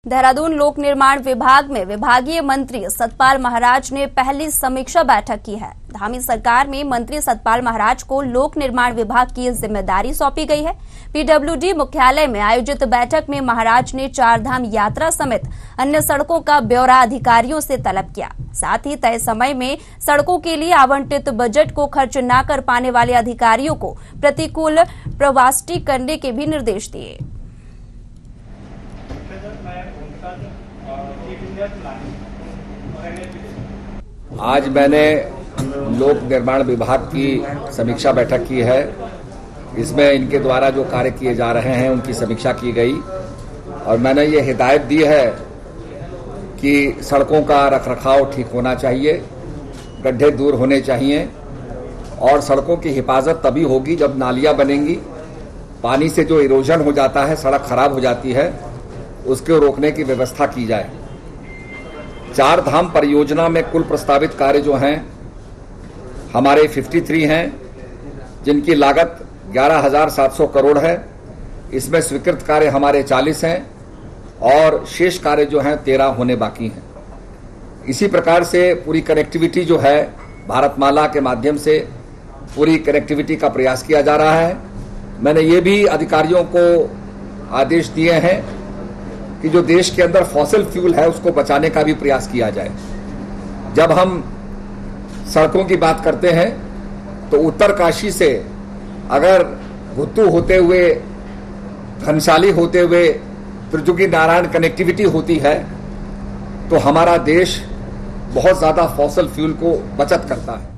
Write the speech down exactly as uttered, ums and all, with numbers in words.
देहरादून लोक निर्माण विभाग में विभागीय मंत्री सतपाल महाराज ने पहली समीक्षा बैठक की है। धामी सरकार में मंत्री सतपाल महाराज को लोक निर्माण विभाग की जिम्मेदारी सौंपी गई है। पीडब्ल्यूडी मुख्यालय में आयोजित बैठक में महाराज ने चार धाम यात्रा समेत अन्य सड़कों का ब्यौरा अधिकारियों से तलब किया। साथ ही तय समय में सड़कों के लिए आवंटित बजट को खर्च न कर पाने वाले अधिकारियों को प्रतिकूल प्रवासटी करने के भी निर्देश दिए। आज मैंने लोक निर्माण विभाग की समीक्षा बैठक की है। इसमें इनके द्वारा जो कार्य किए जा रहे हैं उनकी समीक्षा की गई और मैंने ये हिदायत दी है कि सड़कों का रखरखाव ठीक होना चाहिए, गड्ढे दूर होने चाहिए और सड़कों की हिफाजत तभी होगी जब नालियां बनेंगी। पानी से जो इरोजन हो जाता है, सड़क खराब हो जाती है, उसको रोकने की व्यवस्था की जाए। चार धाम परियोजना में कुल प्रस्तावित कार्य जो हैं हमारे तिरेपन हैं, जिनकी लागत ग्यारह हजार सात सौ करोड़ है। इसमें स्वीकृत कार्य हमारे चालीस हैं और शेष कार्य जो हैं तेरह होने बाकी हैं। इसी प्रकार से पूरी कनेक्टिविटी जो है भारतमाला के माध्यम से पूरी कनेक्टिविटी का प्रयास किया जा रहा है। मैंने ये भी अधिकारियों को आदेश दिए हैं कि जो देश के अंदर फॉसिल फ्यूल है उसको बचाने का भी प्रयास किया जाए। जब हम सड़कों की बात करते हैं तो उत्तरकाशी से अगर भुत्तू होते हुए, घनसाली होते हुए त्रिजुगी नारायण कनेक्टिविटी होती है तो हमारा देश बहुत ज्यादा फॉसिल फ्यूल को बचत करता है।